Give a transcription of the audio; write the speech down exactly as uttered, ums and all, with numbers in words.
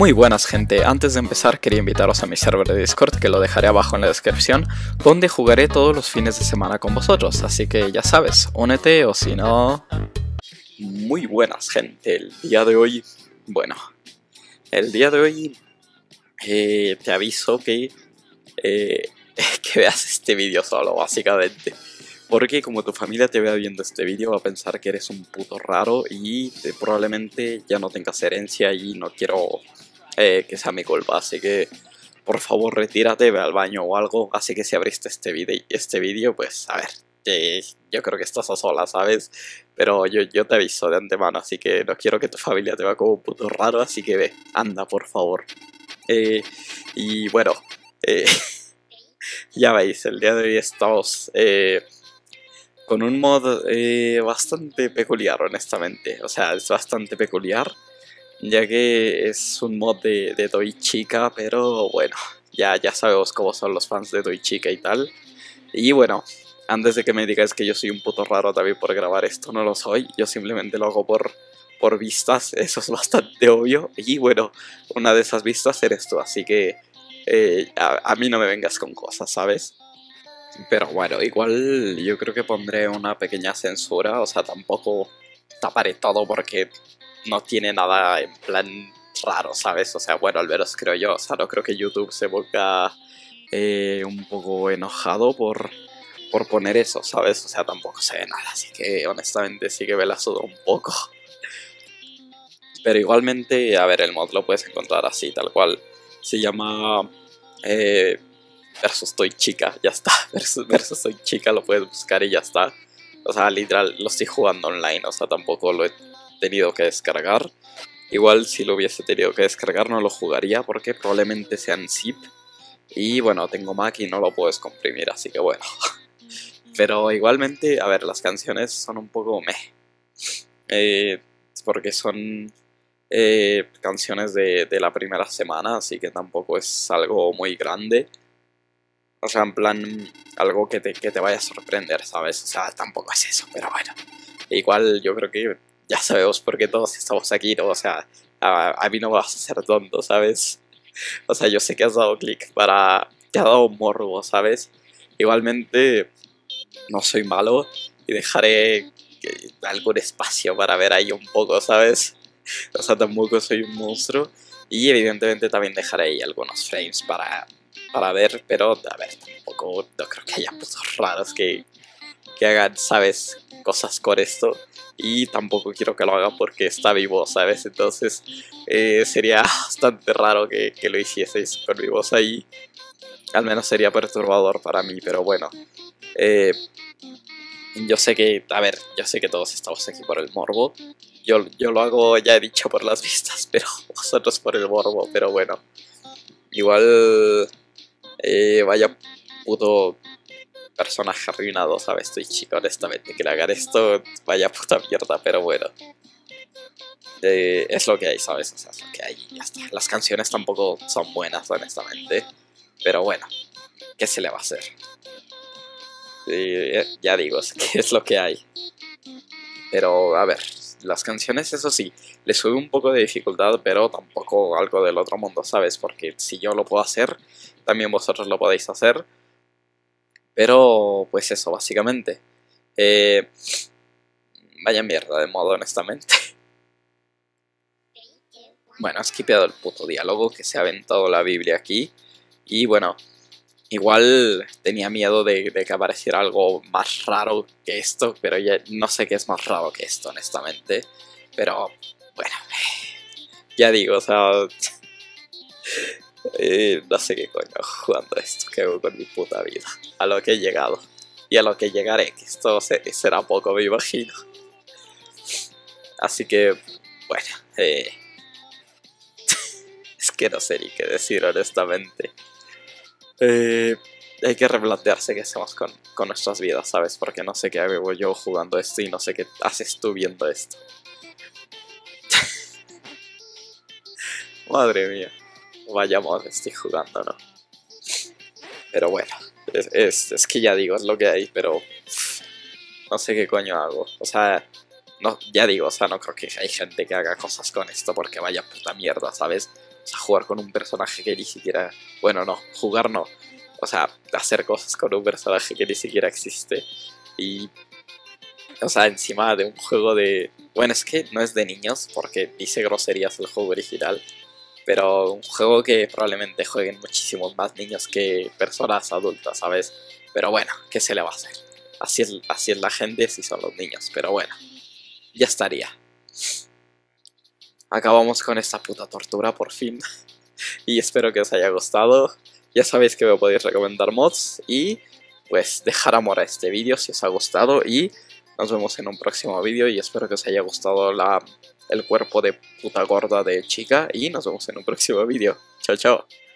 Muy buenas gente, antes de empezar quería invitaros a mi server de Discord que lo dejaré abajo en la descripción, donde jugaré todos los fines de semana con vosotros, así que ya sabes, únete o si no... Muy buenas gente, el día de hoy, bueno, el día de hoy eh, te aviso que, eh, que veas este vídeo solo básicamente. Porque como tu familia te vea viendo este vídeo va a pensar que eres un puto raro y te, probablemente ya no tengas herencia y no quiero eh, que sea mi culpa. Así que por favor retírate, ve al baño o algo. Así que si abriste este vídeo, este vídeo pues a ver, eh, yo creo que estás a solas, ¿sabes? Pero yo, yo te aviso de antemano, así que no quiero que tu familia te vea como un puto raro. Así que ve, anda por favor. Eh, y bueno, eh, ya veis, el día de hoy estamos... Eh, con un mod eh, bastante peculiar, honestamente. O sea, es bastante peculiar, ya que es un mod de, de Toy Chica, pero bueno, ya, ya sabemos cómo son los fans de Toy Chica y tal. Y bueno, antes de que me digáis que yo soy un puto raro también por grabar esto, no lo soy. Yo simplemente lo hago por, por vistas, eso es bastante obvio. Y bueno, una de esas vistas eres tú, así que eh, a, a mí no me vengas con cosas, ¿sabes? Pero bueno, igual yo creo que pondré una pequeña censura, o sea, tampoco taparé todo porque no tiene nada en plan raro, ¿sabes? O sea, bueno, al menos creo yo, o sea, no creo que YouTube se ponga eh, un poco enojado por, por poner eso, ¿sabes? O sea, tampoco se ve nada, así que honestamente sí que me la suda un poco. Pero igualmente, a ver, el mod lo puedes encontrar así, tal cual. Se llama... Eh, versus Toy Chica, ya está. Versus, versus Toy Chica lo puedes buscar y ya está. O sea, literal, lo estoy jugando online, o sea, tampoco lo he tenido que descargar. Igual si lo hubiese tenido que descargar no lo jugaría porque probablemente sea en zip. Y bueno, tengo Mac y no lo puedes comprimir, así que bueno. Pero igualmente, a ver, las canciones son un poco meh. Eh, porque son eh, canciones de, de la primera semana, así que tampoco es algo muy grande. O sea, en plan, algo que te, que te vaya a sorprender, ¿sabes? O sea, tampoco es eso, pero bueno. Igual yo creo que ya sabemos por qué todos estamos aquí, ¿no? O sea, a, a mí no me vas a hacer tonto, ¿sabes? O sea, yo sé que has dado clic para... Te ha dado morbo, ¿sabes? Igualmente, no soy malo y dejaré que- algún espacio para ver ahí un poco, ¿sabes? O sea, tampoco soy un monstruo. Y evidentemente también dejaré ahí algunos frames para... para ver, pero a ver, tampoco no creo que haya putos raros que, que hagan, ¿sabes? Cosas con esto. Y tampoco quiero que lo hagan porque está vivo, ¿sabes? Entonces eh, sería bastante raro que, que lo hicieseis con mi voz ahí. Al menos sería perturbador para mí, pero bueno. Eh, yo sé que, a ver, yo sé que todos estamos aquí por el morbo. Yo, yo lo hago, ya he dicho, por las vistas, pero vosotros por el morbo, pero bueno. Igual... Eh, vaya puto personaje arruinado, ¿sabes? Estoy chico, honestamente, que le hagan esto, vaya puta mierda, pero bueno. Eh, es lo que hay, ¿sabes? O sea, es lo que hay y ya está. Las canciones tampoco son buenas, honestamente, pero bueno, ¿qué se le va a hacer? Eh, ya digo, es que es lo que hay. Pero, a ver, las canciones, eso sí, le sube un poco de dificultad, pero tampoco algo del otro mundo, ¿sabes? Porque si yo lo puedo hacer, también vosotros lo podéis hacer. Pero, pues eso, básicamente. Eh, vaya mierda de modo, honestamente. Bueno, he skipeado el puto diálogo que se ha aventado la Biblia aquí. Y bueno, igual tenía miedo de, de que apareciera algo más raro que esto, pero ya no sé qué es más raro que esto, honestamente. Pero, bueno, ya digo, o sea... eh, no sé qué coño jugando esto que hago con mi puta vida. A lo que he llegado. Y a lo que llegaré, que esto se, será poco, me imagino. Así que, bueno, eh, es que no sé ni qué decir, honestamente. Eh, hay que replantearse qué hacemos con, con nuestras vidas, ¿sabes? Porque no sé qué hago yo jugando esto y no sé qué haces tú viendo esto. Madre mía, vaya mod estoy jugando, ¿no? Pero bueno, es, es, es que ya digo, es lo que hay, pero pff, no sé qué coño hago. O sea, no, ya digo, o sea, no creo que hay gente que haga cosas con esto porque vaya puta mierda, ¿sabes? O sea, jugar con un personaje que ni siquiera... Bueno, no, jugar no. O sea, hacer cosas con un personaje que ni siquiera existe. Y... O sea, encima de un juego de... Bueno, es que no es de niños, porque dice groserías el juego original. Pero un juego que probablemente jueguen muchísimos más niños que personas adultas, ¿sabes? Pero bueno, ¿qué se le va a hacer? Así es, así es la gente, si son los niños. Pero bueno, ya estaría. Acabamos con esta puta tortura por fin. Y espero que os haya gustado. Ya sabéis que me podéis recomendar mods. Y pues dejar amor a este vídeo si os ha gustado. Y nos vemos en un próximo vídeo. Y espero que os haya gustado la, el cuerpo de puta gorda de chica. Y nos vemos en un próximo vídeo. Chao, chao.